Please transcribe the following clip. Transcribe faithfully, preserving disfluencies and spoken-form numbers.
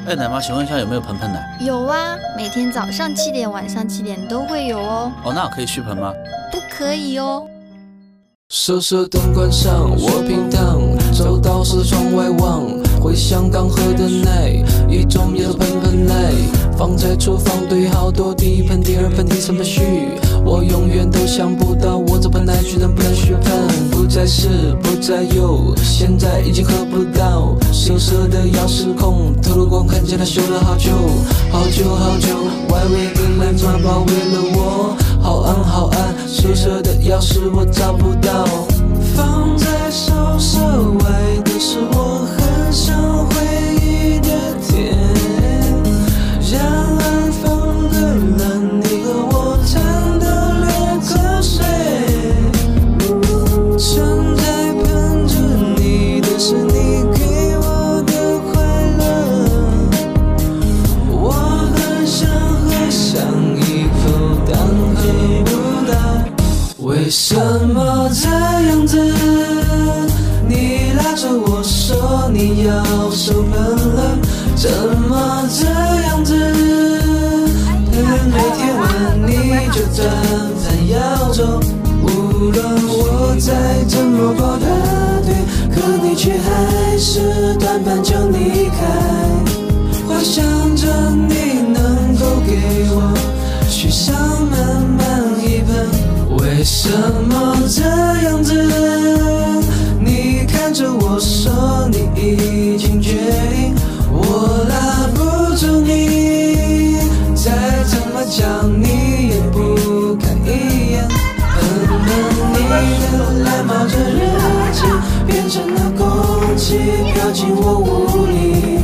哎，奶妈，请问一下有没有盆盆奶？ 有啊，每天早上七点、晚上七点都会有哦。 哦，那我可以续盆吗？ 不可以哦。 色色灯关上，我平躺，走到是窗外望，回想刚喝的奶，一种也是盆盆奶，放在厨房堆好多，第一盆、第二盆、第三盆续，我永远都想不到，我这盆奶居然不能续盆，不再是，不再有，现在已经喝不到，色色的钥匙孔，透露光看见它修了好久，好久好久，外围的奶妈包围了我，好暗好暗，宿舍的钥匙我找不到。放在宿舍外的是我很想回忆的甜，让安放的蓝，你和我谈的流口水。正在盼着你的是你给我的快乐，我很想喝上一口，但喝不到。为什么这样子？你拉着我说你要收盆了，怎么这样子？每天问你就这般要走，无论我再怎么跑得对，可你却还是断半就离开。幻想着你能够给我续上满满一盆，为什么这样子？你看着我说你已经决定，我拉不住你，再怎么讲你也不看一眼。喷喷你的蓝帽着日记，变成了空气飘进我屋里。